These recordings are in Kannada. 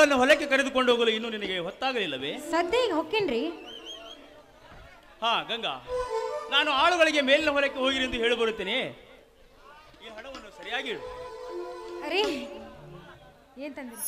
ಆಳುಗಳನ್ನು ಹೊಲಕ್ಕೆ ಕರೆದುಕೊಂಡು ಹೋಗಲು ಇನ್ನೂ ನಿನಗೆ ಹೊತ್ತಾಗಲಿಲ್ಲವೇ? ಸದ್ಯ ಈಗ ಹೊಕ್ಕೇನ್ರಿ. ಹಾ ಗಂಗಾ, ನಾನು ಆಳುಗಳಿಗೆ ಮೇಲಿನ ಹೊಲಕ್ಕೆ ಹೋಗಿರಿ ಎಂದು ಹೇಳಿ ಬರುತ್ತೇನೆ. ಈ ಹಣವನ್ನು ಸರಿಯಾಗಿ ಇಡು. ಅರೇ ಏನ್ ತಂದ್ರಿ?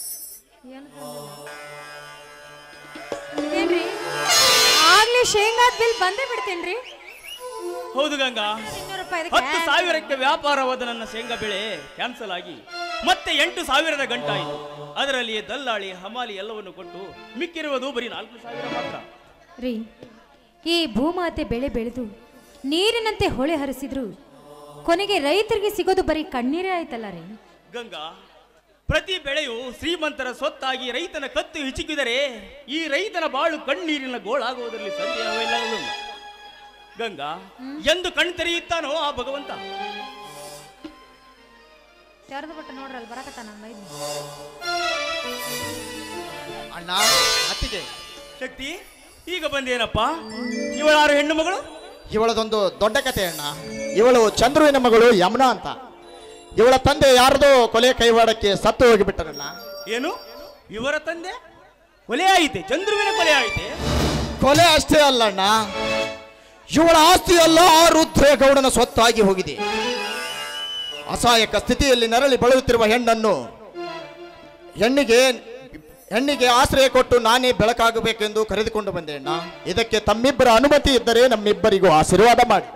ಏನ್ರಿ ಆಗ್ಲೇ ಶೇಂಗಾದ ಬಿಲ್ ಬಂದೇ ಬಿಡ್ತೇನ್ರಿ. ಹೌದು ಗಂಗಾ, 10,000ಕ್ಕೆ ವ್ಯಾಪಾರವಾದ ನನ್ನ ಶೇಂಗಾ ಬೆಳೆ ಕ್ಯಾನ್ಸಲ್ ಆಗಿ ಮತ್ತೆ 8,000ದ ಗಂಟಾಯಿತು. ಅದರಲ್ಲಿ ದಲ್ಲಾಳಿ ಹಮಾಲಿ ಎಲ್ಲವನ್ನು ಕೊಟ್ಟು ಮಿಕ್ಕಿರುವುದು ಬರೀ 4,000 ಮಾತ್ರ. ರೀ, ಈ ಭೂಮಾತೆ ಬೆಳೆ ಬೆಳೆದು ನೀರಿನಂತೆ ಹೊಳೆ ಹರಿಸಿದ್ರು ಕೊನೆಗೆ ರೈತರಿಗೆ ಸಿಗೋದು ಬರೀ ಕಣ್ಣೀರೇ ಆಯ್ತಲ್ಲ ರೀ. ಗಂಗಾ, ಪ್ರತಿ ಬೆಳೆಯು ಶ್ರೀಮಂತರ ಸ್ವತ್ತಾಗಿ ರೈತನ ಕತ್ತು ಹಿಚುಕಿದರೆ ಈ ರೈತನ ಬಾಳು ಕಣ್ಣೀರಿನ ಗೋಳಾಗುವುದರಲ್ಲಿ ಸಂದೇಹವಿಲ್ಲ. ಗಂಗಾ, ಎಂದು ಕಣ್ ತೆರೆಯುತ್ತಾನೋ ಆ ಭಗವಂತ. ನೋಡ್ರಲ್ಲ ಬರಕತ್ತ ಅಣ್ಣ ಅತ್ತಿಗೆ. ಶಕ್ತಿ, ಈಗ ಬಂದೇನಪ್ಪ? ಇವಳಾರು ಹೆಣ್ಣು ಮಗಳು? ಇವಳದೊಂದು ದೊಡ್ಡ ಕತೆ ಅಣ್ಣ. ಇವಳು ಚಂದ್ರುವಿನ ಮಗಳು ಯಮುನಾ ಅಂತ. ಇವಳ ತಂದೆ ಯಾರದೋ ಕೊಲೆ ಕೈವಾಡಕ್ಕೆ ಸತ್ತು ಹೋಗಿಬಿಟ್ಟರಣ್ಣ. ಏನು, ಇವರ ತಂದೆ ಕೊಲೆ ಆಯಿತೆ? ಚಂದ್ರುವಿನ ಕೊಲೆ ಆಯಿತೆ? ಕೊಲೆ ಅಷ್ಟೇ ಅಲ್ಲಣ್ಣ, ಇವಳ ಆಸ್ತಿ ಎಲ್ಲ ರುದ್ರೇಗೌಡನ ಸ್ವತ್ತಾಗಿ ಹೋಗಿದೆ. ಅಸಹಾಯಕ ಸ್ಥಿತಿಯಲ್ಲಿ ನರಳಿ ಬಳಲುತ್ತಿರುವ ಹೆಣ್ಣಿಗೆ ಆಶ್ರಯ ಕೊಟ್ಟು ನಾನೇ ಬೆಳಕಾಗಬೇಕೆಂದು ಕರೆದುಕೊಂಡು ಬಂದೆ ಅಣ್ಣ. ಇದಕ್ಕೆ ತಮ್ಮಿಬ್ಬರ ಅನುಮತಿ ಇದ್ದರೆ ನಮ್ಮಿಬ್ಬರಿಗೂ ಆಶೀರ್ವಾದ ಮಾಡಿ.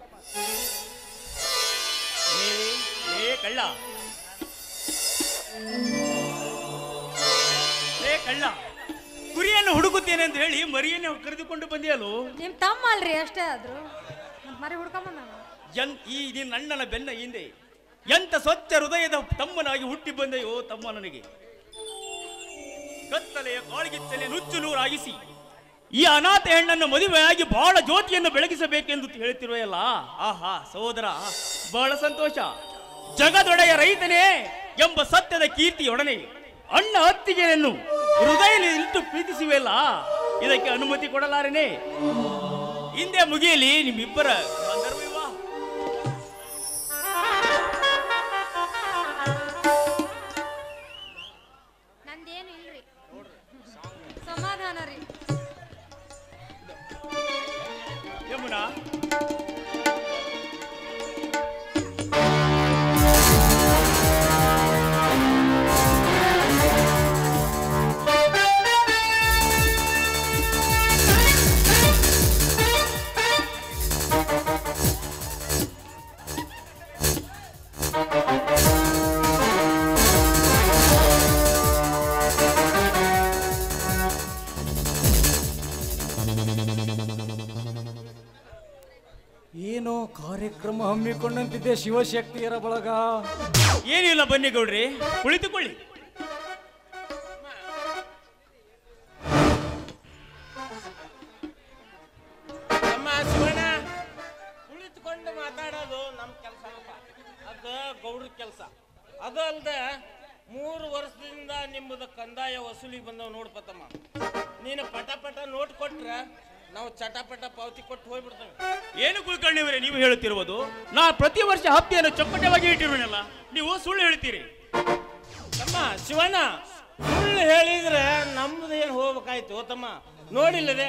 ಕಳ್ಳ, ಕುರಿಯನ್ನು ಹುಡುಕುತ್ತೇನೆ ಅಂತ ಹೇಳಿ ಮರಿಯನ್ನು ಕರೆದುಕೊಂಡು ಬಂದಿಯಲು. ನಿಮ್ ತಮ್ಮ ಅಲ್ರಿ, ಅಷ್ಟೇ ಆದ್ರು ಮರಿ ಹುಡ್ಕೊಂಬಂದ. ಈ ನಿನ್ನ ಅಣ್ಣನ ಬೆನ್ನ ಹಿಂದೆ ಎಂತ ಸ್ವಚ್ಛ ಹೃದಯದ ತಮ್ಮನಾಗಿ ಹುಟ್ಟಿ ಬಂದೆಯೋ ತಮ್ಮ. ನನಗೆ ಕತ್ತಲೆಯ ಕಾಳಿಗಿತ್ತಲೆ ನುಚ್ಚು ನೂರಾಗಿಸಿ ಈ ಅನಾಥ ಹೆಣ್ಣನ್ನು ಮದುವೆಯಾಗಿ ಬಹಳ ಜ್ಯೋತಿಯನ್ನು ಬೆಳಗಿಸಬೇಕೆಂದು ಹೇಳುತ್ತಿರುವೆಯಲ್ಲ. ಆಹಾ ಸಹೋದರ, ಬಹಳ ಸಂತೋಷ. ಜಗದೊಡೆಯ ರೈತನೇ ಎಂಬ ಸತ್ಯದ ಕೀರ್ತಿಯೊಡನೆ ಅಣ್ಣ ಅತ್ತಿಗೆಯನ್ನು ಹೃದಯದಲ್ಲಿ ಇಟ್ಟು ಪ್ರೀತಿಸುವೆಲ್ಲ, ಇದಕ್ಕೆ ಅನುಮತಿ ಕೊಡಲಾರೇನೆ. ಹಿಂದೆ ಮುಗಿಯಲಿ ನಿಮ್ಮಿಬ್ಬರ ಗಂಧರ್ವ ವಿವಾಹ. ನಂದೇನು ಇಲ್ರಿ, ಸಮಾಧಾನ ರೀ. ಯಮುನಾ, ಏನೋ ಕಾರ್ಯಕ್ರಮ ಹಮ್ಮಿಕೊಂಡಂತಿದ್ದೆ ಶಿವಶಕ್ತಿಯರ ಬಳಗ. ಏನಿಲ್ಲ, ಬನ್ನಿ ಗೌಡ್ರಿ, ಕುಳಿತುಕೊಳ್ಳಿ. ಶಿವಣ್ಣ, ಕುಳಿತುಕೊಂಡು ಮಾತಾಡೋದು ನಮ್ಮ ಕೆಲಸ, ಅದು ಗೌಡ್ರ ಕೆಲಸ. ಅದು ಅಲ್ಲದೆ 3 ವರ್ಷದಿಂದ ನಿಮ್ಮದು ಕಂದಾಯ ವಸೂಲಿ ಬಂದವ್ ನೋಡ್ಪತ್ತಮ್ಮ. ನೀನು ಪಟ ಪಟ ನೋಟ್ ಕೊಟ್ರೆ ನಾವು ಚಟಪಟ ಪಾವತಿ ಕೊಟ್ಟು ಹೋಗ್ಬಿಡ್ತೇವೆ. ಏನು ಕುಲಕರ್ಣಿಯವರೇ ನೀವು ಹೇಳುತ್ತಿರುವುದು? ನಾ ಪ್ರತಿ ವರ್ಷ ಹಪ್ಪಿಯನ್ನು ಚಪ್ಪಟವಾಗಿ ಇಟ್ಟಿರುವನಲ್ಲ, ನೀವು ಸುಳ್ಳು ಹೇಳ್ತೀರಿ. ತಮ್ಮ ಶಿವಣ್ಣ, ಸುಳ್ಳು ಹೇಳಿದ್ರೆ ನಮ್ದು ಏನು ಹೋಗ್ಬೇಕಾಯ್ತು ತಮ್ಮ? ನೋಡಿಲ್ಲದೆ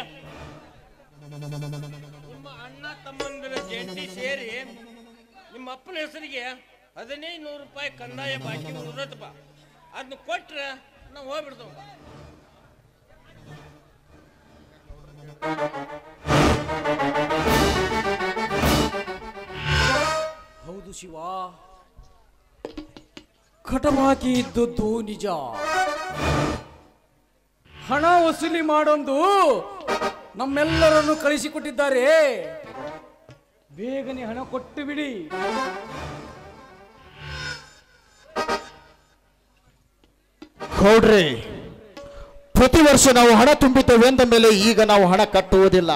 ನಿಮ್ಮ ಅಣ್ಣ ತಮ್ಮಂದಿರ ಜಂಟಿ ಸೇರಿ ನಿಮ್ಮ ಅಪ್ಪನ ಹೆಸರಿಗೆ 1500 ರೂಪಾಯಿ ಕಂದಾಯ ಬಾಕಿ ಉಳಿದತ್ತಪ್ಪ. ಅದನ್ನ ಕೊಟ್ರೆ ನಾವು ಹೋಗ್ಬಿಡ್ತೇವೆ. ಹೌದು ಶಿವ, ಕಟಮಾಕಿ ಇದ್ದದ್ದು ನಿಜ. ಹಣ ವಸೂಲಿ ಮಾಡೊಂದು ನಮ್ಮೆಲ್ಲರನ್ನು ಕಳಿಸಿಕೊಟ್ಟಿದ್ದಾರೆ. ಬೇಗನೆ ಹಣ ಕೊಟ್ಟು ಬಿಡಿ. ಗೌಡ್ರೆ, ಪ್ರತಿ ವರ್ಷ ನಾವು ಹಣ ತುಂಬಿದ್ದೇವೆ ಎಂದ ಮೇಲೆ ಈಗ ನಾವು ಹಣ ಕಟ್ಟುವುದಿಲ್ಲ.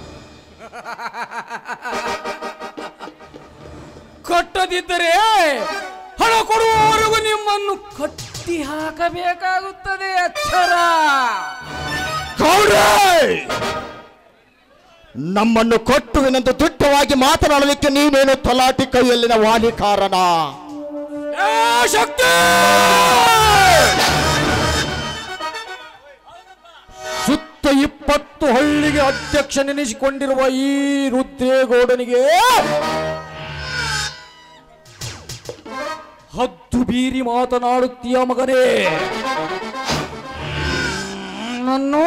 ಕಟ್ಟದಿದ್ದರೆ ಹಣ ಕೊಡುವವರೆಗೂ ನಿಮ್ಮನ್ನು ಕಟ್ಟಿ ಹಾಕಬೇಕಾಗುತ್ತದೆ. ಅಕ್ಷರ ಗೌಡ್ರೆ, ನಮ್ಮನ್ನು ಕೊಟ್ಟುವೆನೆಂದು ದಿಟ್ಟವಾಗಿ ಮಾತನಾಡಲಿಕ್ಕೆ ನೀನೇನು ತಲಾಟಿ ಕೈಯಲ್ಲಿನ ವಾಲಿಕಾರನ? ಶಕ್ತಿ 20 ಹಳ್ಳಿಗೆ ಅಧ್ಯಕ್ಷನೆನಿಸಿಕೊಂಡಿರುವ ಈ ರುದ್ರೇಗೌಡನಿಗೆ ಹದ್ದು ಬೀರಿ ಮಾತನಾಡುತ್ತೀಯ ಮಗನೇ? ನನ್ನು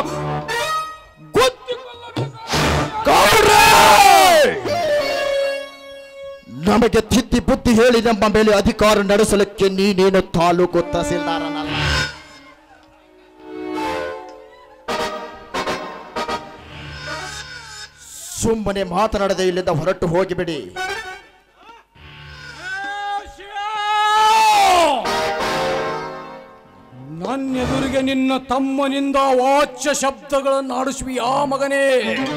ನಮಗೆ ತಿದ್ದಿ ಬುದ್ಧಿ ಹೇಳಿ ನಮ್ಮ ಮೇಲೆ ಅಧಿಕಾರ ನಡೆಸಲಿಕ್ಕೆ ನೀನೇನು ತಾಲೂಕು ತಹಸೀಲ್ದಾರನಲ್ಲ. ಸುಮ್ಮನೆ ಮಾತನಾಡದೆ ಇಲ್ಲಿಂದ ಹೊರಟು ಹೋಗಿಬಿಡಿ. ನನ್ನೆದುರಿಗೆ ನಿನ್ನ ತಮ್ಮನಿಂದ ವಾಚ್ಯ ಶಬ್ದಗಳನ್ನು ಆಡಿಸುವಿಯಾ ಮಗನೇ?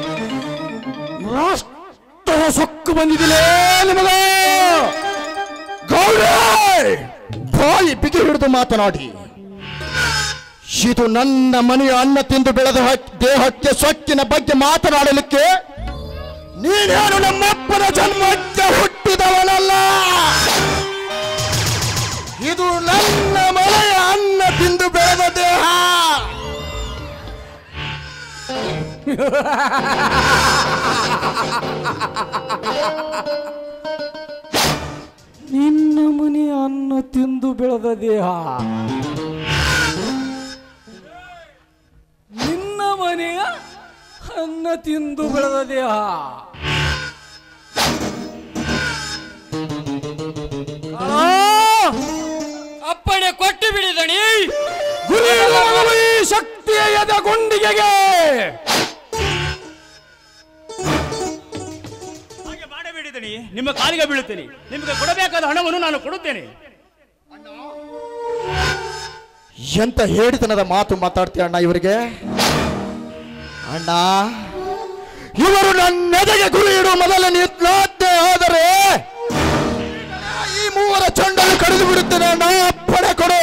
ರಾಷ್ಟ್ರ ಸೊಕ್ಕು ಬಂದಿದಿಲೇ ನಿಮಗ? ಬಾಯಿ ಬಿಗಿ ಹಿಡಿದು ಮಾತನಾಡಿ. ಇದು ನನ್ನ ಮನೆಯ ಅನ್ನ ತಿಂದು ಬೆಳೆದ ದೇಹಕ್ಕೆ ಸೊಕ್ಕಿನ ಬಗ್ಗೆ ಮಾತನಾಡಲಿಕ್ಕೆ ನೀನೇನು ನಮ್ಮಪ್ಪನ ಜನ್ಮಕ್ಕೆ ಹುಟ್ಟಿದವನಲ್ಲ. ಇದು ನನ್ನ ಮನೆಯ ಅನ್ನ ತಿಂದು ಬೆಳೆದ ದೇಹ. ನಿನ್ನ ಮನೆಯ ಅನ್ನ ತಿಂದು ಬೆಳೆದ ದೇಹ, ನಿನ್ನ ಮನೆಯ ಅನ್ನ ತಿಂದು ಬೆಳೆದ ದೇಹ. ಅಪ್ಪಣೆ ಕೊಟ್ಟು ಬಿಡಿದಣಿ. ಗುರಿ ಶಕ್ತಿಯ ಎದ ಗುಂಡಿಗೆಗೆ ಹಾಗೆ ಮಾಡಬೇಡಿದಣಿ, ನಿಮ್ಮ ಕಾಲಿಗೆ ಬೀಳುತ್ತೇನೆ. ನಿಮಗೆ ಕೊಡಬೇಕಾದ ಹಣವನ್ನು ನಾನು ಕೊಡುತ್ತೇನೆ. ಎಂತ ಹೇಳಿತನದ ಮಾತು ಮಾತಾಡ್ತೀಯ ಅಣ್ಣ ಇವರಿಗೆ? ಅಣ್ಣ, ಇವರು ನನ್ನೆದೆಗೆ ಗುರಿ ಇಡುವ ಮೊದಲು ನಿಂತೆ ಆದರೆ ಈ ಮೂವರ ಚಂಡನ್ನು ಕಡಿದು ಬಿಡುತ್ತೇನೆ ಅಣ್ಣ. ಅಪ್ಪಣೆ ಕೊಡು.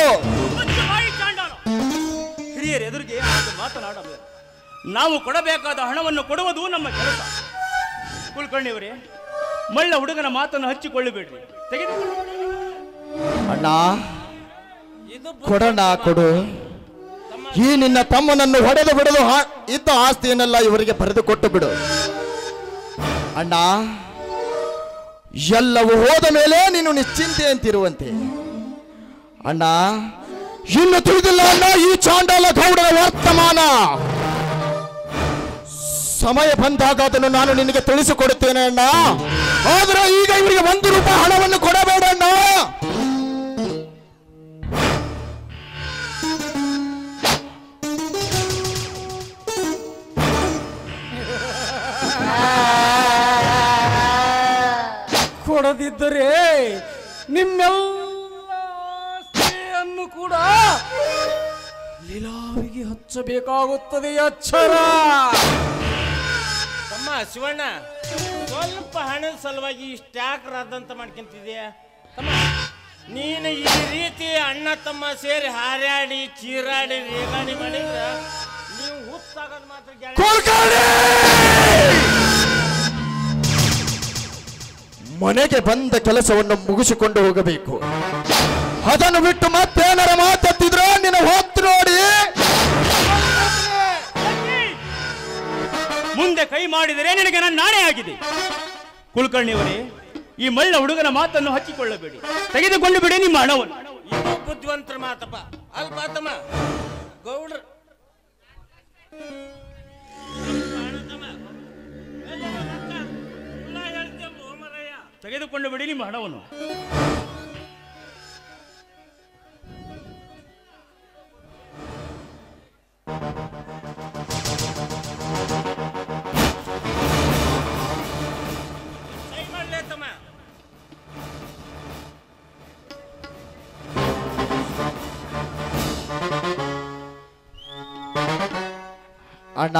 ಹಿರಿಯರ ಎದುರಿಗೆ ಮಾತನಾಡಬೇಕು. ನಾವು ಕೊಡಬೇಕಾದ ಹಣವನ್ನು ಕೊಡುವುದು ನಮ್ಮ ಕೆಲಸ. ಕುಲಕರ್ಣಿಯವರೇ, ಮಳ್ಳ ಹುಡುಗನ ಮಾತನ್ನು ಹಚ್ಚಿಕೊಳ್ಳಬೇಡ್ರಿ. ತೆಗೆದುಕೊಳ್ಳಿ ಅಣ್ಣ, ಕೊಡಣ್ಣ, ಕೊಡು. ಈ ನಿನ್ನ ತಮ್ಮನನ್ನು ಹೊಡೆದು ಬಿಡಲು ಇದ್ದ ಆಸ್ತಿಯನ್ನೆಲ್ಲ ಇವರಿಗೆ ಬರೆದು ಕೊಟ್ಟು ಬಿಡು ಅಣ್ಣ. ಎಲ್ಲವೂ ಹೋದ ಮೇಲೆ ನೀನು ನಿಶ್ಚಿಂತೆ ಅಂತಿರುವಂತೆ ಅಣ್ಣ. ಇನ್ನು ತಿಳಿದಿಲ್ಲ ಅಣ್ಣ ಈ ಚಾಂಡಾಲ ಗೌಡರ ವರ್ತಮಾನ. ಸಮಯ ಬಂದಾಗ ಅದನ್ನು ನಾನು ನಿನಗೆ ತಿಳಿಸಿಕೊಡುತ್ತೇನೆ ಅಣ್ಣ. ಆದ್ರೆ ಈಗ ಇವರಿಗೆ 1 ರೂಪಾಯಿ ಹಣವನ್ನು ಕೊಡಬೇಡ ಅಣ್ಣ. ಕೊಡದಿದ್ದರೆ ನಿಮ್ಮೆಲ್ಲ ಆಸ್ತಿಯನ್ನು ಕೂಡ ಲೀಲಾವಿಗೆ ಹಚ್ಚಬೇಕಾಗುತ್ತದೆ. ಎಚ್ಚರ. ತಮ್ಮ ಶಿವಣ್ಣ, ಸ್ವಲ್ಪ ಹಣದ ಸಲುವಾಗಿ ಇಷ್ಟ್ಯಾಕ್ರಾದಂತ ಮಾಡ್ಕೊಂತಿದ್ಯಾ ತಮ್ಮ? ನೀನು ಈ ರೀತಿ ಅಣ್ಣ ತಮ್ಮ ಸೇರಿ ಹಾರಾಡಿ ಚೀರಾಡಿ ರೇಗಾಡಿ ಮಾಡಿದ್ರೆ ನೀವು ಹುತ್ತಾಗೋದು ಮಾತ್ರ ಮನೆಗೆ ಬಂದ ಕೆಲಸವನ್ನು ಮುಗಿಸಿಕೊಂಡು ಹೋಗಬೇಕು. ಅದನ್ನು ಬಿಟ್ಟು ಮತ್ತೇನಾರ ಮಾತಾಡ್ತಿದ್ರೆ ನಿನ್ನ ಹೊತ್ತು ನೋಡಿ ಮುಂದೆ ಕೈ ಮಾಡಿದರೆ ನಿನಗೆ ನನ್ನ ನಾಣೆ ಆಗಿದೆ. ಕುಲಕರ್ಣಿಯವರೇ, ಈ ಮಳ್ಳ ಹುಡುಗನ ಮಾತನ್ನು ಹಚ್ಚಿಕೊಳ್ಳಬೇಡಿ. ತೆಗೆದುಕೊಂಡು ಬಿಡಿ ನಿಮ್ಮ ಹಣವನ್ನು. ಇದು ಬುದ್ಧಿವಂತರ ಮಾತಪ್ಪ ಅಲ್ಪ ತಮ್ಮ. ಗೌಡ್ರ ತೆಗೆದುಕೊಂಡು ಬಿಡಿ ನಿಮ್ಮ ಹಣವನ್ನು. ಸೈ ಮಾಡ್ಲೇ ತಮ್ಮ. ಅಣ್ಣ,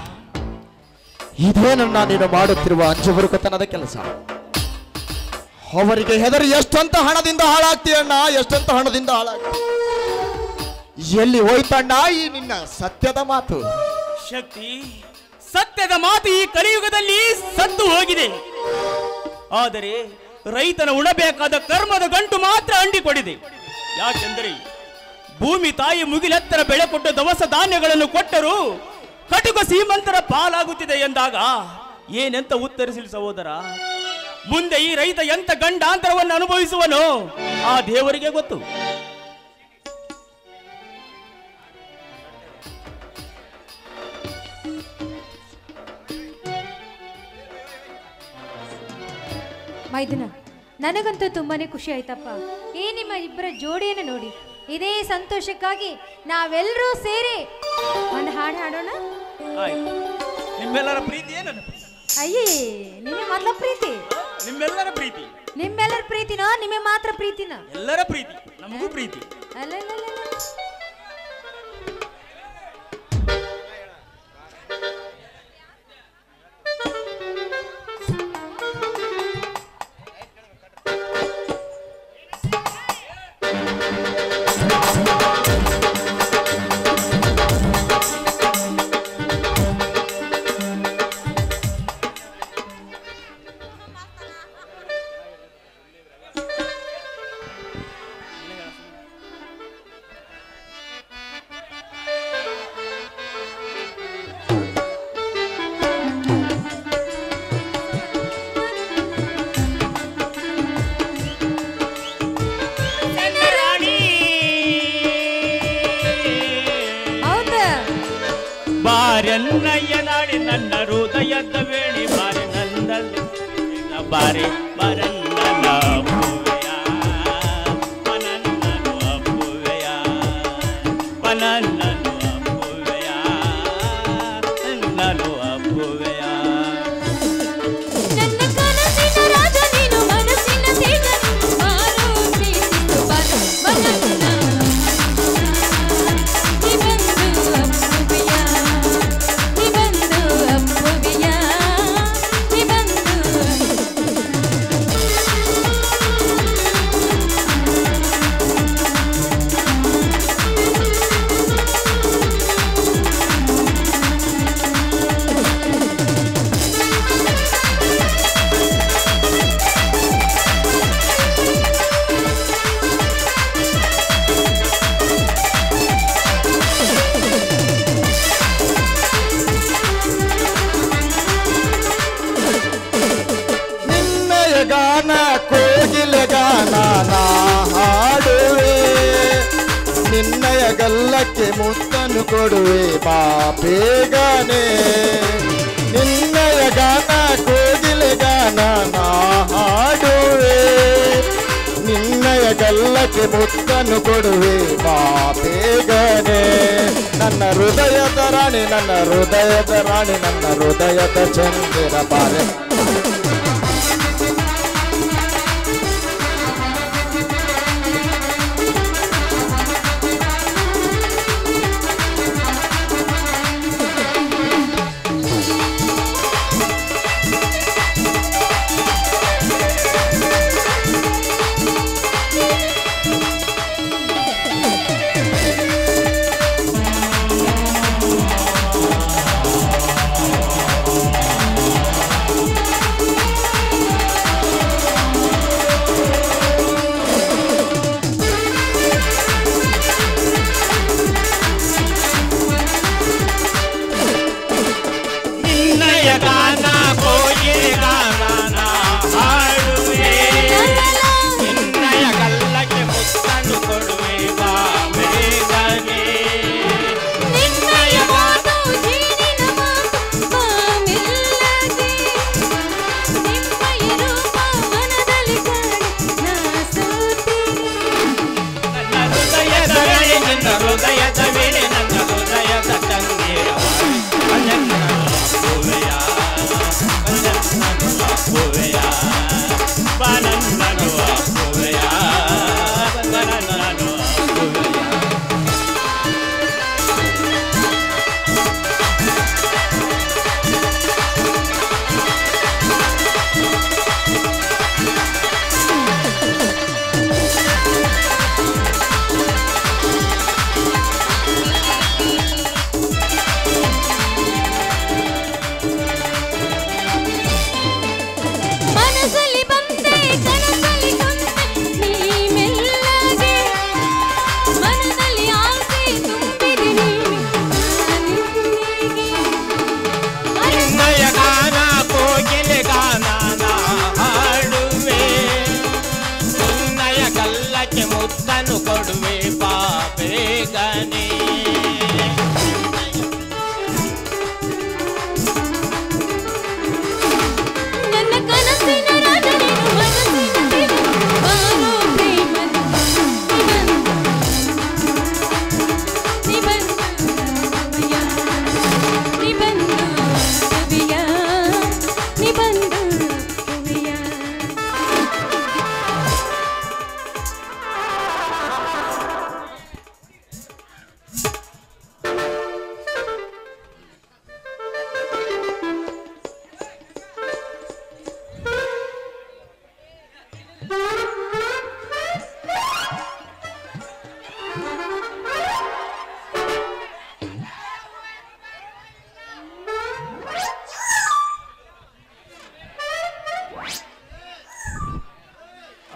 ಇದೇನನ್ನ ನೀನು ಮಾಡುತ್ತಿರುವ ಅಂಜಬರುಕತನದ ಕೆಲಸ. ಅವರಿಗೆ ಹೆದರಿ ಎಷ್ಟಂತ ಹಣದಿಂದ ಹಾಳಾಗ್ತೀಯಣ್ಣ, ಎಷ್ಟಂತ ಹಣದಿಂದ ಹಾಳಾಗ್ತಿ. ಎಲ್ಲಿ ಹೋಯ್ತಣ್ಣ ಈ ನಿನ್ನ ಸತ್ಯದ ಮಾತು? ಶಕ್ತಿ, ಸತ್ಯದ ಮಾತು ಈ ಕಲಿಯುಗದಲ್ಲಿ ಸತ್ತು ಹೋಗಿದೆ. ಆದರೆ ರೈತನ ಉಣಬೇಕಾದ ಕರ್ಮದ ಗಂಟು ಮಾತ್ರ ಅಂಡಿಕೊಂಡಿದೆ. ಯಾಕೆಂದರೆ ಭೂಮಿ ತಾಯಿ ಮುಗಿಲೆತ್ತರ ಬೆಳೆ ಕೊಟ್ಟು ದವಸ ಧಾನ್ಯಗಳನ್ನು ಕೊಟ್ಟರು ಕಟುಕ ಸೀಮಂತರ ಪಾಲಾಗುತ್ತಿದೆ ಎಂದಾಗ ಏನಂತ ಉತ್ತರಿಸಲಿ ಸಹೋದರ? ಮುಂದೆ ಈ ರೈತ ಎಂತ ಗಂಡಾಂತರವನ್ನು ಅನುಭವಿಸುವನು ಆ ದೇವರಿಗೆ ಗೊತ್ತು. ಮೈದುನ, ನನಗಂತೂ ತುಂಬಾನೇ ಖುಷಿ ಆಯ್ತಪ್ಪ. ಈ ನಿಮ್ಮ ಇಬ್ಬರ ಜೋಡಿಯನ್ನು ನೋಡಿ ಇದೇ ಸಂತೋಷಕ್ಕಾಗಿ ನಾವೆಲ್ಲರೂ ಸೇರಿ ಒಂದು ಹಾಡು ಹಾಡೋಣ. ನಿಮ್ಮೆಲ್ಲರ ಪ್ರೀತಿ ಏನನ್ನ? ಅಯ್ಯೇ, ನಿಮಗೆ ಮೊದಲ ಪ್ರೀತಿ? ನಿಮ್ಮೆಲ್ಲರ ಪ್ರೀತಿ. ನಿಮ್ಮೆಲ್ಲರ ಪ್ರೀತಿನೋ ನಿಮಗೆ ಮಾತ್ರ ಪ್ರೀತಿನ? ಎಲ್ಲರ ಪ್ರೀತಿ, ನಮಗೂ ಪ್ರೀತಿ. ಅಲ್ಲ ಬಾರನ್ನಯ್ಯ ನಾಡಿ ನನ್ನ ಹೃದಯದ ವೇಳೆ ಬಾರೆ ನಂದಲ್ಲಿ ಬಾರೆ ಬರನ್ನ ಅಪ್ಪುವೆಯ ಪನನ್ನನು ಅಪ್ಪುವೆಯ ಪನನ್ನನು ಅಪ್ಪುವೆಯ ನನ್ನನು ಅಪ್ಪುವೆಯ. ನಿನ್ನಯ ಗಲ್ಲಕ್ಕೆ ಮುತ್ತನ್ನು ಕೊಡುವೆ ಬಾ ಬೇಗನೆ. ನಿನ್ನಯ ಗಾನ ಕೋಗಿಲೆ ಗಾನ ನಾ ಹಾಡುವೆ. ನಿನ್ನಯ ಗಲ್ಲಕ್ಕೆ ಮುತ್ತನ್ನು ಕೊಡುವೆ ಬಾ ಬೇಗನೆ. ನನ್ನ ಹೃದಯದ ರಾಣಿ, ನನ್ನ ಹೃದಯದ ರಾಣಿ, ನನ್ನ ಹೃದಯದ ಚಂದಿರ ಬಾರೆ.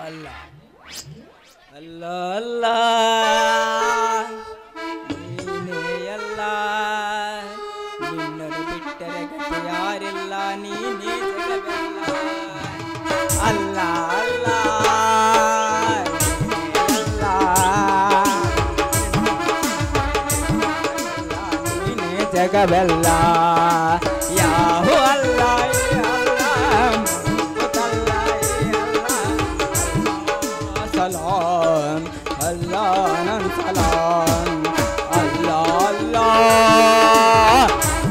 ಅಲ್ಲ ಅಲ್ಲ ಅಲ್ಲ ನೀನೇ ಅಲ್ಲ ನಿನ್ನನ್ನು ಬಿಟ್ಟರೆ ಗತಿ ಯಾರಿಲ್ಲ ನೀನೇ ಜಗವೆಲ್ಲ ಅಲ್ಲ ಅಲ್ಲ ನೀನೇ ಜಗವೆಲ್ಲ ಯಾಹು ಅಲ್ಲ سلام الله نن سلام الله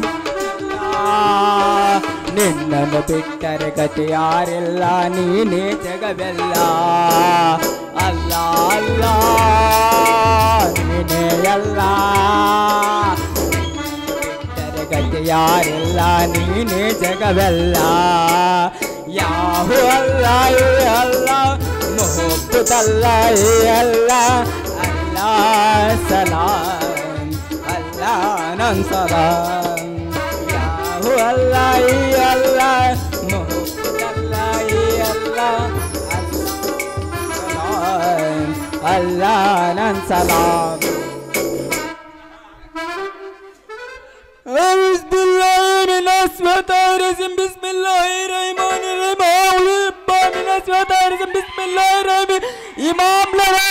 ನಿನ್ನನ್ನು ಬಿಟ್ಟರೆ ಗತಿ ಯಾರಿಲ್ಲ ನೀನೇ ಜಗವೆಲ್ಲ ಅಲ್ಲ ಅಲ್ಲ ನೀನೇ ಎಲ್ಲ ಬಿಟ್ಟರೆ ಗತಿ ಯಾರಿಲ್ಲ ನೀನೇ ಜಗವೆಲ್ಲ ಯಾಹು ಅಲ್ಲ ಅಲ್ಲ मोहब्बत अल्लाह अल्लाह अल्लाह सलाम अल्लाह नन सलाम याहू अल्लाह अल्लाह मोहब्बत अल्लाह अल्लाह सलाम अल्लाह नन सलाम इमाम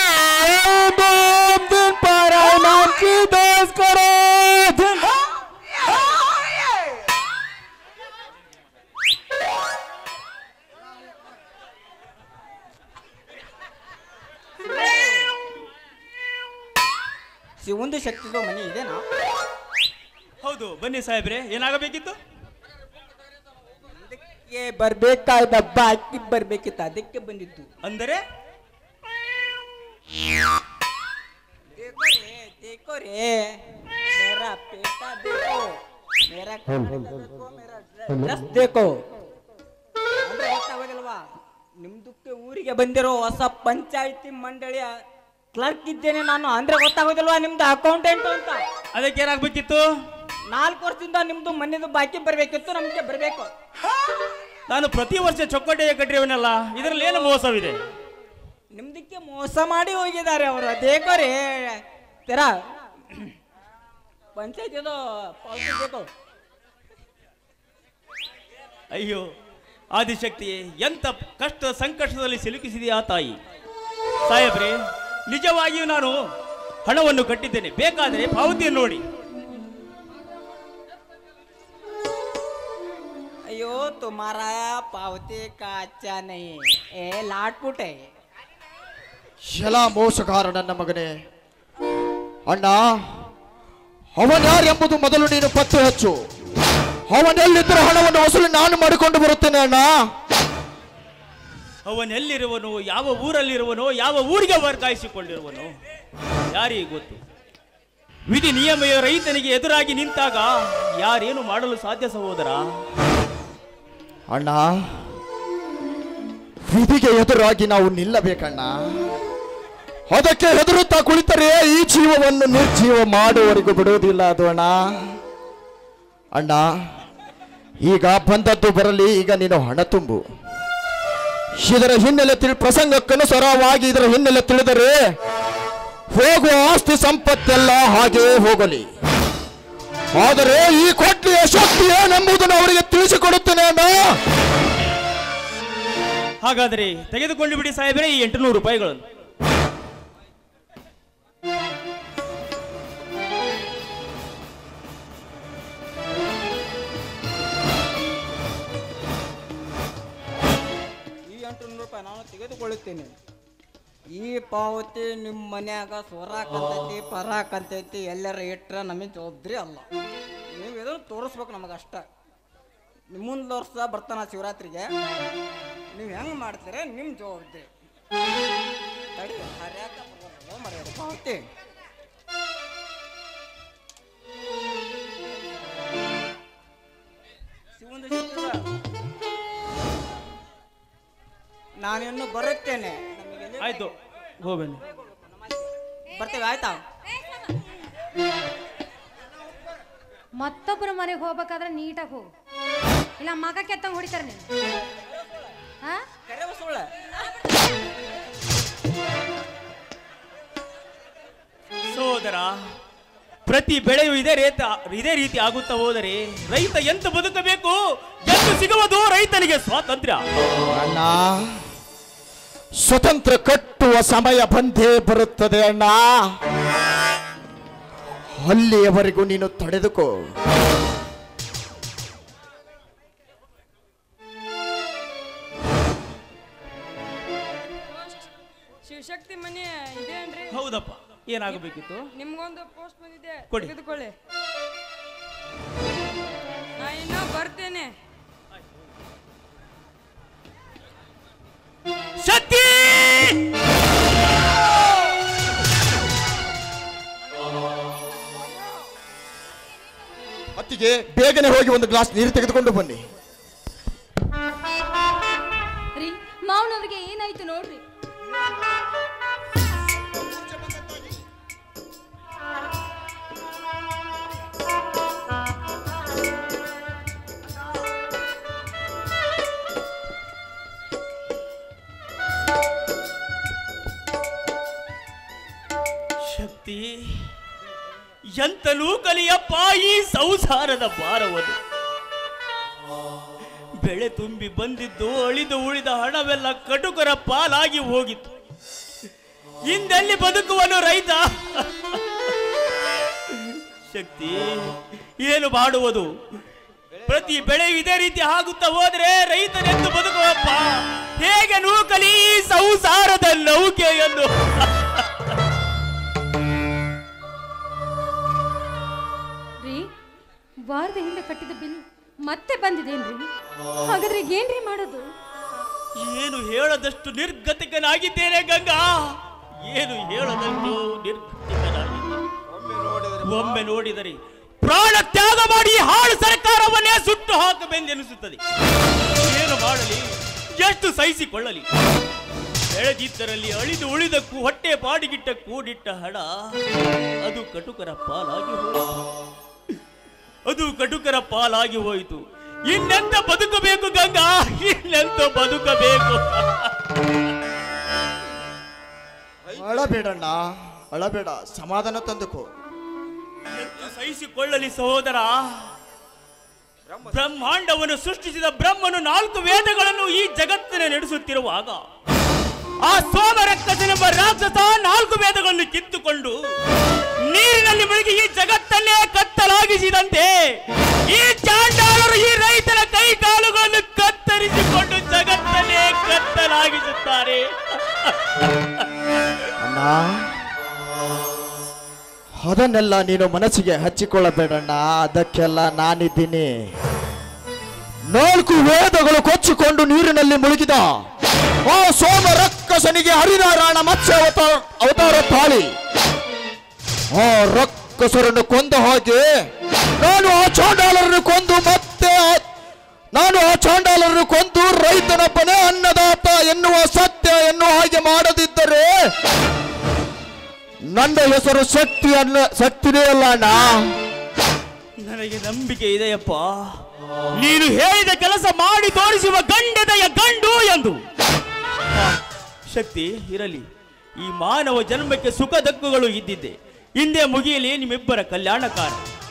दिन पर इमाम की दोस्त करो ಶಿವಂದು ಶಕ್ತಿದು ಮನೆ ಇದೆನಾ ಹೌದು ಬನ್ನಿ ಸಾಹೇಬ್ರೆ ಏನಾಗಬೇಕಿತ್ತು ಅದಕ್ಕೆ ಬರ್ಬೇಕಾಯ್ತ ಬಾಕಿ ಬರ್ಬೇಕಿತ್ತು ಅದಕ್ಕೆ ಬಂದಿದ್ದು ಅಂದರೆ देखो रे मेरा पेटा देखो मेरा ड्रेस देखो ಅಂದ್ರೆ ಗೊತ್ತಾಗೋದಿಲ್ವಾ ನಿಮ್ದಕ್ಕೆ ಊರಿಗೆ ಬಂದಿರೋ ಹೊಸ ಪಂಚಾಯಿತಿ ಮಂಡಳಿಯ ಕ್ಲರ್ಕ್ ಇದ್ದೇನೆ ನಾನು ಅಂದ್ರೆ ಗೊತ್ತಾಗೋದಿಲ್ವಾ ನಿಮ್ದು ಅಕೌಂಟೆಂಟ್ ಅಂತ ಅದಕ್ಕೆ ಏನಾಗಬೇಕಿತ್ತು 4 ವರ್ಷದಿಂದ ನಿಮ್ದು ಮನೆದು ಬಾಕಿ ಬರ್ಬೇಕಿತ್ತು ನಮ್ಗೆ ಬರ್ಬೇಕು ನಾನು ಪ್ರತಿ ವರ್ಷ ಚೊಕ್ಕಟೆಯ ಕಟ್ಟಿರುವನಲ್ಲ ಇದರಲ್ಲಿ ಏನು ಮೋಸವಿದೆ ನಿಮ್ದಕ್ಕೆ ಮೋಸ ಮಾಡಿ ಹೋಗಿದ್ದಾರೆ ಅವರು ದೇಕೋ ರೇ ತೆರ ಪಂಚಾಯತ್ ಅಯ್ಯೋ ಆದಿಶಕ್ತಿಯೇ ಎಂತ ಕಷ್ಟ ಸಂಕಷ್ಟದಲ್ಲಿ ಸಿಲುಕಿಸಿದೆಯಾ ತಾಯಿ ಸಾಹೇಬ್ರೆ ನಿಜವಾಗಿಯೂ ನಾನು ಹಣವನ್ನು ಕಟ್ಟಿದ್ದೇನೆ ಬೇಕಾದರೆ ಪಾವತಿಯನ್ನು ನೋಡಿ ಅಯ್ಯೋ ತುಮಾರ ಪಾವತಿ ಕಾಚಾ ನೈ ಏ ಲಾಟ್ಪುಟೆ ಎಲ್ಲ ಮೋಸಗಾರ ನನ್ನ ಮಗನೇ ಅಣ್ಣ ಅವನ್ಯಾರೆಂಬುದು ಮೊದಲು ನೀನು ಪತ್ತೆ ಹಚ್ಚು ಅವನೆಲ್ಲಿದ್ದರೂ ಹಣವನ್ನು ವಸೂಲಿ ನಾನು ಮಾಡಿಕೊಂಡು ಬರುತ್ತೇನೆ ಅಣ್ಣ ಅವನೆಲ್ಲಿರುವನು ಯಾವ ಊರಲ್ಲಿರುವನೋ ಯಾವ ಊರಿಗೆ ವರ್ಗಾಯಿಸಿಕೊಂಡಿರುವನು ಯಾರಿಗೆ ಗೊತ್ತು ವಿಧಿ ನಿಯಮ ರೈತನಿಗೆ ಎದುರಾಗಿ ನಿಂತಾಗ ಯಾರೇನು ಮಾಡಲು ಸಾಧ್ಯ ಸಹೋದರ ಅಣ್ಣ ವಿಧಿಗೆ ಎದುರಾಗಿ ನಾವು ನಿಲ್ಲಬೇಕಣ್ಣ ಅದಕ್ಕೆ ಹೆದರುತ್ತಾ ಕುಳಿತರೆ ಈ ಜೀವವನ್ನು ನಿರ್ಜೀವ ಮಾಡುವವರೆಗೂ ಬಿಡುವುದಿಲ್ಲ ಅದು ಅಣ್ಣ ಅಣ್ಣ ಈಗ ಬಂದದ್ದು ಬರಲಿ ಈಗ ನೀನು ಹಣ ತುಂಬು ಇದರ ಹಿನ್ನೆಲೆ ಪ್ರಸಂಗಕ್ಕನುಸಾರವಾಗಿ ಇದರ ಹಿನ್ನೆಲೆ ತಿಳಿದರೆ ಹೋಗುವ ಆಸ್ತಿ ಸಂಪತ್ತೆಲ್ಲ ಹಾಗೆಯೇ ಹೋಗಲಿ ಆದರೆ ಈ ಕೊಟ್ಲಿಯ ಶಕ್ತಿ ಏನೆಂಬುದನ್ನು ಅವರಿಗೆ ತಿಳಿಸಿಕೊಡುತ್ತೇನೆ ಅಣ್ಣ ಹಾಗಾದರೆ ತೆಗೆದುಕೊಂಡು ಬಿಡಿ ಸಾಹೇಬ್ರೆ ಈ 800 ರೂಪಾಯಿಗಳನ್ನು ಈ 800 ರೂಪಾಯಿ ನಾನು ತೆಗೆದುಕೊಳ್ಳುತ್ತೇನೆ ಈ ಪಾವತಿ ನಿಮ್ಮ ಮನ್ಯಾಗ ಸೊರಾಕಂತೈತಿ ಪರಾಕಂತೈತಿ ಎಲ್ಲರ ಇಟ್ರ ನಮಗೆ ಜವಾಬ್ದಾರಿ ಅಲ್ಲ ನೀವು ಇದನ್ನು ತೋರಿಸ್ಬೇಕು ನಮಗಷ್ಟ ಮುಂದೆ ವರ್ಷ ಬರ್ತಾನ ಶಿವರಾತ್ರಿಗೆ ನೀವು ಹೆಂಗೆ ಮಾಡ್ತೀರ ನಿಮ್ಮ ಜವಾಬ್ದಾರಿ ತಡಿ ಹರ್ಯಾಕ ಮರ್ಯಾದೆ ಪಾವತಿ ಶಿವಂದು ನಾನಿನ್ನು ಬರುತ್ತೇನೆ ಆಯ್ತು ಹೋಗ್ಬನ್ನಿ ಬರ್ತೇವೆ ಆಯ್ತಾ ಮತ್ತೊಬ್ಬರ ಮನೆಗೆ ಹೋಗ್ಬೇಕಾದ್ರೆ ನೀಟಾಗಿ ಹೋಗು ಇಲ್ಲ ಮಗ ಕೆತ್ತಂಗೆ ಹೊಡಿತಾರೆ ನೀನು ಹಾ ಕರೆ ಸುಳ್ಳ ಸಹೋದರ, ಪ್ರತಿ ಬೆಳೆಯು ಇದೇ ರೀತಿ ಆಗುತ್ತಾ ಹೋದರೆ ರೈತ ಎಂತ ಬದುಕಬೇಕು? ಎಂದು ಸಿಗುವುದು ರೈತನಿಗೆ ಸ್ವಾತಂತ್ರ್ಯ? ಅಣ್ಣ, ಸ್ವತಂತ್ರ ಕಟ್ಟುವ ಸಮಯ ಬಂದೇ ಬರುತ್ತದೆ ಅಣ್ಣ. ಅಲ್ಲಿಯವರೆಗೂ ನೀನು ತಡೆದುಕೋ. ಶಿವಶಕ್ತಿ ಮನೆ ಇದೇನ್ರಿ? ಹೌದಪ್ಪ, ಏನಾಗಬೇಕಿತ್ತು? ನಿಮ್ಗೊಂದು ಪೋಸ್ಟ್ ಬಂದಿದೆ, ಕೊಡಿ. ತೆಗೆದುಕೊಳ್ಳಿ. ನಾ ಇನ್ನೂ ಬರ್ತೇನೆ. ಶಕ್ತಿ! ಅತ್ತಿಗೆ, ಬೇಗನೆ ಹೋಗಿ ಒಂದು ಗ್ಲಾಸ್ ನೀರು ತೆಗೆದುಕೊಂಡು ಬನ್ನಿ. ರೀ, ಮಾವನವ್ರಿಗೆ ಏನಾಯ್ತು ನೋಡ್ರಿ. ಶಕ್ತಿ, ಎಂತಲೂ ಕಲಿಯಪ್ಪ ಈ ಸಂಸಾರದ ಭಾರವನ್ನು. ಬೆಳೆ ತುಂಬಿ ಬಂದಿದ್ದು ಅಳಿದು ಉಳಿದ ಹಣವೆಲ್ಲ ಕಟುಕರ ಪಾಲಾಗಿ ಹೋಗಿತ್ತು. ಹಿಂದೆಲ್ಲಿ ಬದುಕುವನು ರೈತ? ಶಕ್ತಿ, ಏನು ಮಾಡುವುದು? ಪ್ರತಿ ಬೆಳೆ ಇದೇ ರೀತಿ ಆಗುತ್ತಾ ಹೋದ್ರೆ ರೈತನೆಂದು ಬದುಕುವಪ್ಪ. ಹೇಗೆ ನೂಕಲಿ ಈ ಸಂಸಾರದ ನೌಕೆಯನ್ನು? ರೀ, ವಾರದ ಹಿಂದೆ ಕಟ್ಟಿದ ಬಿಲ್ ಮತ್ತೆ ಬಂದಿದೇನ್ರಿ? ಹಾಗಾದ್ರೆ ಏನ್ರಿ ಮಾಡೋದು? ಏನು ಹೇಳದಷ್ಟು ನಿರ್ಗತಿಕನಾಗಿದ್ದೇನೆ ಗಂಗಾ, ಏನು ಹೇಳದಷ್ಟು ನಿರ್ಗತಿಕನಾಗಿದ್ದೇನೆ. ಒಮ್ಮೆ ನೋಡಿದರೆ ಪ್ರಾಣ ತ್ಯಾಗ ಮಾಡಿ ಹಾಳು ಸರ್ಕಾರವನ್ನೇ ಸುಟ್ಟು ಹಾಕಬೇಕೆನಿಸುತ್ತದೆ. ಏನು ಮಾಡಲಿ? ಎಷ್ಟು ಸಹಿಸಿಕೊಳ್ಳಲಿ? ಬೆಳೆದಿದ್ದರಲ್ಲಿ ಅಳಿದು ಉಳಿದಕ್ಕೂ ಹೊಟ್ಟೆ ಪಾಡಿಗಿಟ್ಟ ಕೂಡಿಟ್ಟ ಹಣ ಅದು ಕಟುಕರ ಪಾಲಾಗಿ ಹೋಯಿತು. ಇನ್ನೆಂತ ಬದುಕಬೇಕು ಗಂಗಾ? ಇನ್ನೆಂತ ಬದುಕಬೇಕು? ಅಳಬೇಡಣ್ಣ, ಅಳಬೇಡ, ಸಮಾಧಾನ ತಂದುಕೋ. ಎಂದು ಸಹಿಸಿಕೊಳ್ಳಲಿ ಸಹೋದರ? ಬ್ರಹ್ಮಾಂಡವನ್ನು ಸೃಷ್ಟಿಸಿದ ಬ್ರಹ್ಮನು 4 ವೇದಗಳನ್ನು ಈ ಜಗತ್ತಿನ ನಡೆಸುತ್ತಿರುವಾಗ ಆ ಸೋಮರಕ್ಕಸನೆಂಬ ರಾಕ್ಷಸ 4 ವೇದಗಳನ್ನು ಕಿತ್ತುಕೊಂಡು ನೀರಿನಲ್ಲಿ ಮುಳುಗಿ ಈ ಜಗತ್ತನ್ನೇ ಕತ್ತಲಾಗಿಸಿದಂತೆ ಈ ಚಾಂಡಾಲರು ಈ ರೈತರ ಕೈ ಕಾಲುಗಳನ್ನು ಕತ್ತರಿಸಿಕೊಂಡು ಜಗತ್ತನ್ನೇ ಕತ್ತಲಾಗಿಸುತ್ತಾರೆ. ಅಣ್ಣ, ಅದನ್ನೆಲ್ಲ ನೀನು ಮನಸ್ಸಿಗೆ ಹಚ್ಚಿಕೊಳ್ಳಬೇಡಣ್ಣ. ಅದಕ್ಕೆಲ್ಲ ನಾನಿದ್ದೀನಿ. 4 ವೇದಗಳು ಕೊಚ್ಚಿಕೊಂಡು ನೀರಿನಲ್ಲಿ ಮುಳುಗಿದ ಆ ಸೋಮ ರಕ್ಕಸನಿಗೆ ಹರಿನಾರಾಯಣ ಮತ್ಸ್ಯ ಅವತಾರ ತಾಳಿ ಆ ರಕ್ಕಸರನ್ನು ಕೊಂದ ಹಾಗೆ ನಾನು ಆ ಚಾಂಡಾಲರನ್ನು ಕೊಂದು ರೈತನೊಬ್ಬನೇ ಅನ್ನದಾತ ಎನ್ನುವ ಸತ್ಯ ಎನ್ನುವ ಹಾಗೆ ಮಾಡದಿದ್ದರೆ ನನ್ನ ಹೆಸರು ಶಕ್ತಿನೇ ಅಲ್ಲ ಅಣ್ಣ. ನನಗೆ ನಂಬಿಕೆ ಇದೆಯಪ್ಪ, ನೀನು ಹೇಳಿದ ಕೆಲಸ ಮಾಡಿ ತೋರಿಸುವ ಗಂಡದಯ ಗಂಡು ಎಂದು. ಶಕ್ತಿ ಇರಲಿ, ಈ ಮಾನವ ಜನ್ಮಕ್ಕೆ ಸುಖ ದುಃಖಗಳು ಇದ್ದಿದ್ದೆ. ಹಿಂದೆ ಮುಗಿಯಲಿ ನಿಮ್ಮಿಬ್ಬರ ಕಲ್ಯಾಣಕಾರ.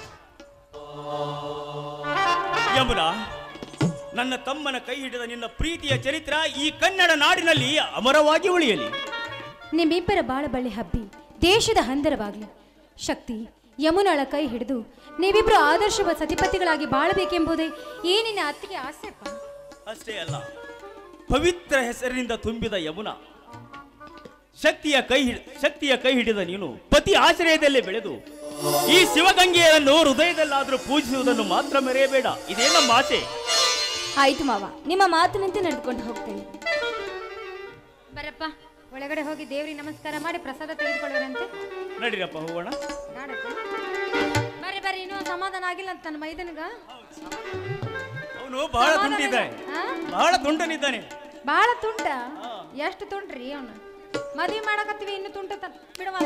ಯಮುನಾ, ನನ್ನ ತಮ್ಮನ ಕೈ ಹಿಡಿದ ನಿನ್ನ ಪ್ರೀತಿಯ ಚರಿತ್ರ ಈ ಕನ್ನಡ ನಾಡಿನಲ್ಲಿ ಅಮರವಾಗಿ ಉಳಿಯಲಿ. ನಿಮ್ಮಿಬ್ಬರ ಬಾಳಬಳ್ಳಿ ಹಬ್ಬಿ ದೇಶದ ಹಂದರವಾಗಲಿ. ಶಕ್ತಿ, ಯಮುನಾಳ ಕೈ ಹಿಡಿದು ನೀವಿಬ್ರು ಆದರ್ಶವ ಸತಿಪತಿಗಳಾಗಿ ಬಾಳಬೇಕೆಂಬುದೇ ಈ ನಿನ್ನ ಅತ್ತಿಗೆ ಆಸೆಪ್ಪ. ಅಷ್ಟೇ ಅಲ್ಲ, ಪವಿತ್ರ ಹೆಸರಿನಿಂದ ತುಂಬಿದ ಯಮುನಾ, ಶಕ್ತಿಯ ಕೈ ಹಿಡಿದ ನೀನು ಪತಿ ಆಶ್ರಯದಲ್ಲೇ ಬೆಳೆದು ಈ ಶಿವಗಂಗೆಯನ್ನು ಹೃದಯದಲ್ಲಾದರೂ ಪೂಜಿಸುವುದನ್ನು ಮಾತ್ರ ಮರೆಯಬೇಡ. ಇದೇ ನಮ್ಮ ಆಸೆ. ಆಯ್ತು ಮಾವ, ನಿಮ್ಮ ಮಾತಿನಂತೆ ನಡೆದುಕೊಂಡು ಹೋಗ್ತೇನೆ. ಬರಪ್ಪ, ಒಳಗಡೆ ಹೋಗಿ ದೇವ್ರಿಗೆ ನಮಸ್ಕಾರ ಮಾಡಿ ಪ್ರಸಾದ ತೆಗೆದುಕೊಳ್ಳೋರಂತೆ. ನಡೀರಪ್ಪ, ಹೋಗೋಣ. ಬರ್ರಿ, ಇನ್ನೂ ಸಮಾಧಾನ ಆಗಿಲ್ಲ ಅಂತ ನನ್ನ ಮೈದನಗ. ಅವನು ಬಹಳ ತುಂಟಿದ್ದಾನೆ, ಬಹಳ ತುಂಟನಿದ್ದಾನೆ. ಬಹಳ ತುಂಟ? ಎಷ್ಟು ತುಂಟ್ರಿ ಅವನು? ಮದ್ವೆ ಮಾಡಕತ್ತೀವಿ, ಇನ್ನು ತುಂಟ ಬಿಡವ.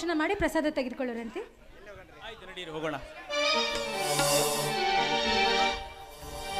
ಭೋಜನ ಮಾಡಿ ಪ್ರಸಾದ ತೆಗೆದುಕೊಳ್ಳೋರಂತೆ. ಆಯ್ತು, ನಡೀರಿ ಹೋಗೋಣ.